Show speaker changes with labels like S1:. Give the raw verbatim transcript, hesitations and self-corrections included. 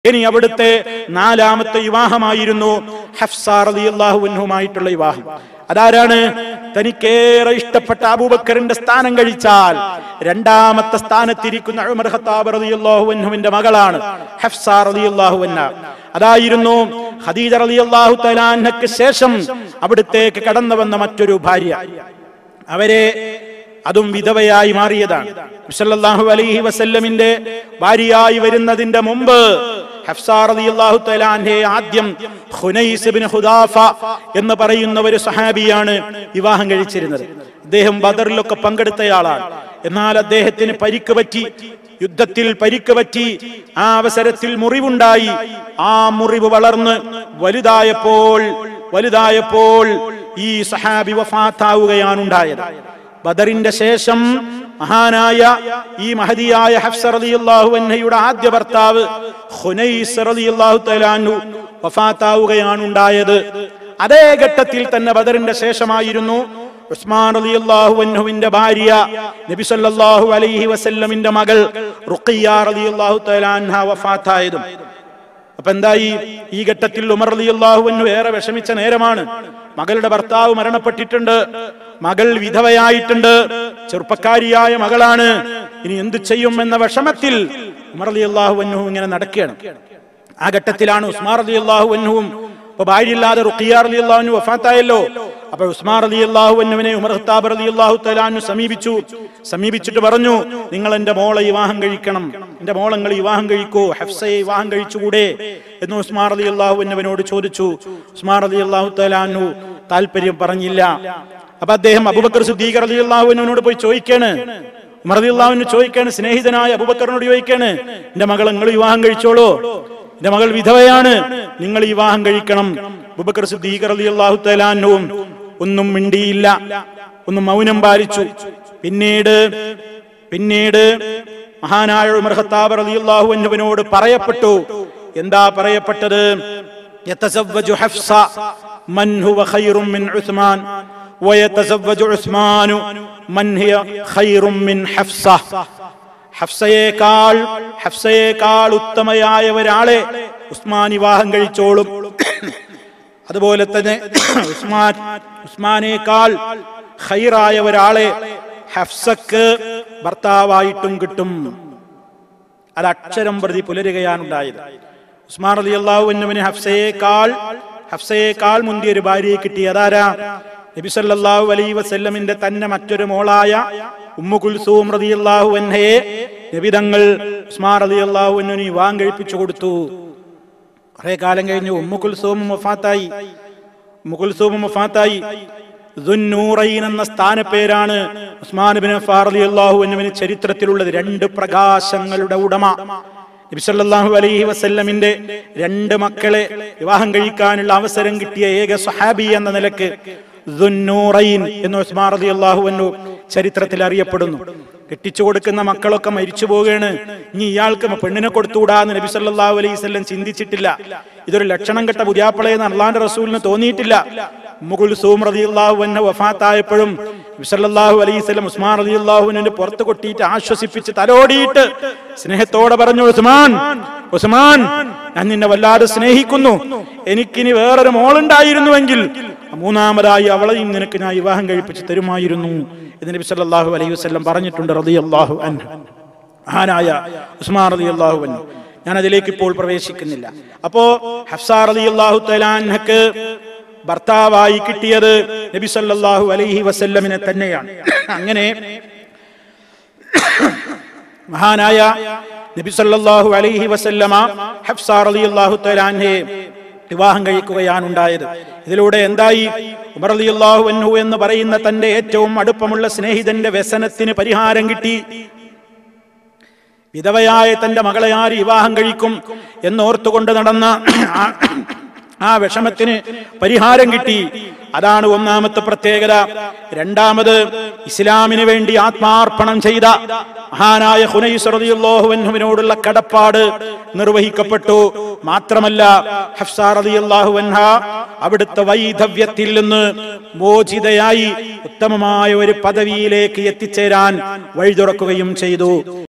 S1: ഇനി അവിടുത്തെ നാലാമത്തെ വിവാഹമായിരുന്നു ഹഫ്സ റളിയല്ലാഹു അൻഹുമായിട്ടുള്ള വിവാഹം. അതാരാണ്? തനിക്കേറെ ഇഷ്ടപ്പെട്ട അബൂബക്കറിന്റെ സ്ഥാനം കഴിച്ചാൽ രണ്ടാമത്തെ സ്ഥാനത്തിരിക്കുന്ന ഉമർ ഖത്താബ് റളിയല്ലാഹു അൻഹുവിന്റെ മകളാണ് ഹഫ്സ റളിയല്ലാഹു അൻഹ. അതായിരുന്നു ഖദീജ റളിയല്ലാഹു തആല അൻഹയ്ക്ക് ശേഷം അവിടത്തേക്ക് കടന്നു വന്ന മറ്റൊരു ഭാര്യ. അവരെ അതും വിധവയായി മാറിയതാണ്. സല്ലല്ലാഹു അലൈഹി വസല്ലമിന്റെ ഭാര്യയായി വരുന്നതിന്റെ മുമ്പ് ഹഫ്സ റളിയല്ലാഹു തആല അൻഹയെ ആദ്യം ഖുനൈസ് ഇബ്നു ഖുദാഫ എന്ന് പറയുന്ന ഒരു സഹാബിയാണ് വിവാഹം കഴിച്ചിരുന്നത്. അദ്ദേഹം ബദറിലൊക്കെ പങ്കെടുത്തയാളാണ്. എന്നാൽ അദ്ദേഹത്തിന് പരിക്ക് പറ്റി, യുദ്ധത്തിൽ പരിക്ക് പറ്റി. ആ അവസരത്തിൽ മുറിവുണ്ടായി. ആ മുറിവ് വളർന്ന് വലുതായപ്പോൾ വലുതായപ്പോൾ ഈ സഹാബി വഫാത്താവുകയാണ് ഉണ്ടായത്. ബദറിന്റെ ശേഷം മഹാനായ ഈ മഹദിയായ ഹഫ്സ റളിയല്ലാഹു അൻഹയുടെ ആദ്യ ഭർത്താവ് ഖുനൈസ് റളിയല്ലാഹു തആല അൻഹു വഫാത്താവുകയാണ് ഉണ്ടായത്. അതേ ഘട്ടത്തിൽ തന്നെ ബദറിന്റെ ശേഷമായിരുന്നു ഉസ്മാൻ റളിയല്ലാഹു അൻഹുവിന്റെ ഭാര്യ നബി സല്ലല്ലാഹു അലൈഹി വസല്ലമിന്റെ മകൾ റുഖിയ റളിയല്ലാഹു തആല അൻഹ വഫാത്തായതും. അപ്പൊ എന്തായി? ഈ ഘട്ടത്തിൽ ഉമർ റളിയല്ലാഹു അൻഹു ഏറെ വിഷമിച്ച നേരമാണ്. മകളുടെ ഭർത്താവ് മരണപ്പെട്ടിട്ടുണ്ട്, മകൾ വിധവയായിട്ടുണ്ട്, ചെറുപ്പക്കാരിയായ മകളാണ്. ഇനി എന്തു ചെയ്യും എന്ന വിഷമത്തിൽ ഉമർ റളിയല്ലാഹു അൻഹു ഇങ്ങനെ നടക്കുകയാണ്. ആ ഘട്ടത്തിലാണ് ഉസ്മാൻ റളിയല്ലാഹു അൻഹുവും ഇപ്പൊ ഭാര്യയില്ലാതെ റുഖിയ റളിയല്ലാഹു അൻഹു വഫാത്തായല്ലോ. അപ്പൊ ഉസ്മാൻ റളിയല്ലാഹു അൻഹുവിനെ ഉമർ ഖത്താബ് റളിയല്ലാഹു തആല അൻഹു സമീപിച്ചു. സമീപിച്ചിട്ട് പറഞ്ഞു, നിങ്ങൾ എന്റെ മോളെ വിവാഹം കഴിക്കണം, എന്റെ മോളെ നിങ്ങൾ വിവാഹം കഴിക്കൂ, ഹഫ്സയെ വിവാഹം കഴിച്ചുകൂടെ എന്ന് ഉസ്മാൻ റളിയല്ലാഹു അൻഹുവിനോട് ചോദിച്ചു. ഉസ്മാൻ റളിയല്ലാഹു തആല അൻഹു താല്പര്യം പറഞ്ഞില്ല. അപ്പൊ അദ്ദേഹം അബൂബക്കർ സിദ്ദീഖ് റളിയല്ലാഹു അൻഹുവിനോട് പോയി ചോദിക്കാണ്. ഉമർ റളിയല്ലാഹു അൻഹു ചോദിക്കാണ്, സ്നേഹിതനായ അബൂബക്കറിനോട് ചോദിക്കാണ്, എന്റെ മകൾ നിങ്ങൾ വിവാഹം കഴിച്ചോളൂ, എന്റെ മകൾ വിധവയാണ്, നിങ്ങൾ വിവാഹം കഴിക്കണം. അബൂബക്കർ സിദ്ദീഖ് റളിയല്ലാഹു തആല അൻഹു ഒന്നും മിണ്ടിയില്ല, ഒന്നും മൗനം പാലിച്ചു. പിന്നീട് പിന്നീട് മഹാനായ ഉമർ ഖത്താബ് റളിയല്ലാഹു അൻഹുവിനോട് പറയപ്പെട്ടു. എന്താ പറയപ്പെട്ടത്? യതസവ്വജു ഹഫ്സ മൻ ഹുവ ഖൈറും മിൻ ഉസ്മാൻ വയതസവ്വജു ഉസ്മാനു മൻ ഹിയ ഖൈറും മിൻ ഹഫ്സ. ഹഫ്സയേക്കാൾ ഹഫ്സയേക്കാൾ ഉത്തമയായ ഒരാളെ ഉസ്മാൻ വിവാഹം കഴിച്ചോളും. അതുപോലെ തന്നെ ഉസ്മാൻ ഉസ്മാനേക്കാൾ ഖൈറായ ഒരാളെ ഹഫ്സക്ക് ഭർത്താവായിട്ടും കിട്ടും. അത് അക്ഷരം പ്രതി പുലരുകയാണ് ഉണ്ടായത്. ഉസ്മാൻ റളിയല്ലാഹു അൻഹുവിന് ഹഫ്സയേക്കാൾ ഹഫ്സയേക്കാൾ മുന്തിയ ഒരു ഭാര്യയെ കിട്ടി. അതാരാ? നബി സല്ലല്ലാഹു അലൈഹി വസല്ലമിന്റെ തന്നെ മറ്റൊരു മോളായ ഉമ്മു കുൽസൂം റളിയല്ലാഹു അൻഹയെ നബി തങ്ങൾ ഉസ്മാൻ റളിയല്ലാഹു അൻഹുവിന് വിവാഹം കഴിപ്പിച്ചു കൊടുത്തു. കുറെ കാലം കഴിഞ്ഞു ഉമ്മു കുൽസൂം വഫാത്തായി. ഉമ്മു കുൽസൂം വഫാത്തായി. ദുന്നൂറൈൻ എന്ന സ്ഥാനപ്പേരാണ് ഉസ്മാൻ ഇബ്നു അഫ്ഫാൻ റളിയല്ലാഹു അൻഹുവിന് ചരിത്രത്തിലുള്ളത്. രണ്ട് പ്രകാശങ്ങളുടെ ഉടമ. നബി സല്ലല്ലാഹു അലൈഹി വസല്ലമിന്റെ രണ്ട് മക്കളെ വിവാഹം കഴിക്കാനുള്ള അവസരം കിട്ടിയ ഏക സ്വഹാബി എന്ന നിലക്ക് ദുന്നൂറൈൻ എന്ന് ഉസ്മാൻ റളിയല്ലാഹു അൻഹു ചരിത്രത്തിൽ അറിയപ്പെടുന്നു. കെട്ടിച്ചു കൊടുക്കുന്ന മക്കളൊക്കെ മരിച്ചു പോവുകയാണ്. ഇനി ഇയാൾക്ക് പെണ്ണിനെ കൊടുത്തുകൂടാന്ന് നബി സല്ലല്ലാഹു അലൈഹി വസല്ലം ചിന്തിച്ചിട്ടില്ല. ഇതൊരു ലക്ഷണം കെട്ട പുതിയാപ്പളയെന്ന് അള്ളാന്റെ റസൂലിന് തോന്നിയിട്ടില്ല. ഉമ്മു കുൽസൂം റളിയല്ലാഹു അൻഹ വഫാത്തായപ്പോഴും നബി സല്ലല്ലാഹു അലൈഹി വസല്ലം ഉസ്മാൻ റളിയല്ലാഹു അൻഹുവിനെ പുറത്ത് കൊട്ടിയിട്ട് ആശ്വസിപ്പിച്ച് തലോടിയിട്ട് സ്നേഹത്തോടെ പറഞ്ഞു, ഉസ്മാൻ ഉസ്മാൻ ഞാൻ നിന്നെ വല്ലാതെ സ്നേഹിക്കുന്നു. എനിക്കിനി വേറൊരു മോളുണ്ടായിരുന്നുവെങ്കിൽ മൂന്നാമതായി അവളെയും നിനക്ക് ഞാൻ വിവാഹം കഴിപ്പിച്ച് തരുമായിരുന്നു എന്ന് നബി സല്ലല്ലാഹു അലൈഹി വസല്ലം പറഞ്ഞിട്ടുണ്ട്. റളിയല്ലാഹു അൻഹു മഹാനായ ഉസ്മാൻ റളിയല്ലാഹു അൻഹു. ഞാൻ അതിലേക്ക് ഇപ്പോൾ പ്രവേശിക്കുന്നില്ല. അപ്പോ ഹഫ്സ റളിയല്ലാഹു തആല അൻഹക്ക് ഭർത്താവായി കിട്ടിയത് നബി സല്ലല്ലാഹു അലൈഹി വസല്ലമിനെ തന്നെയാണ്. അങ്ങനെ മഹാനായ നബി സല്ലല്ലാഹു അലൈഹി വസല്ലമ ഹഫ്സ റളിയല്ലാഹു തആല അൻഹയെ വിവാഹം കഴിക്കുകയാണ് ഉണ്ടായത്. ഇതിലൂടെ എന്തായി? ഉമർ റളിയല്ലാഹു അൻഹു എന്ന് പറയുന്ന തന്റെ ഏറ്റവും അടുപ്പമുള്ള സ്നേഹിതന്റെ വ്യസനത്തിന് പരിഹാരം കിട്ടി. വിധവയായ തന്റെ മകളെ ആര് വിവാഹം കഴിക്കും എന്നോർത്തുകൊണ്ട് നടന്ന ആ വിഷമത്തിന് പരിഹാരം കിട്ടി. അതാണ് ഒന്നാമത്തെ പ്രത്യേകത. രണ്ടാമത്, ഇസ്ലാമിന് വേണ്ടി ആത്മാർപ്പണം ചെയ്ത മഹാനായ ഖുനൈസ് റളിയല്ലാഹു അൻഹുവിനോടുള്ള കടപ്പാട് നിർവഹിക്കപ്പെട്ടു. മാത്രമല്ല ഹഫ്സ റളിയല്ലാഹു അൻഹ അവിടുത്തെ വൈധവ്യത്തിൽ നിന്ന് മോചിതയായി ഉത്തമമായ ഒരു പദവിയിലേക്ക് എത്തിച്ചേരാൻ വഴി തുറക്കുകയും ചെയ്തു.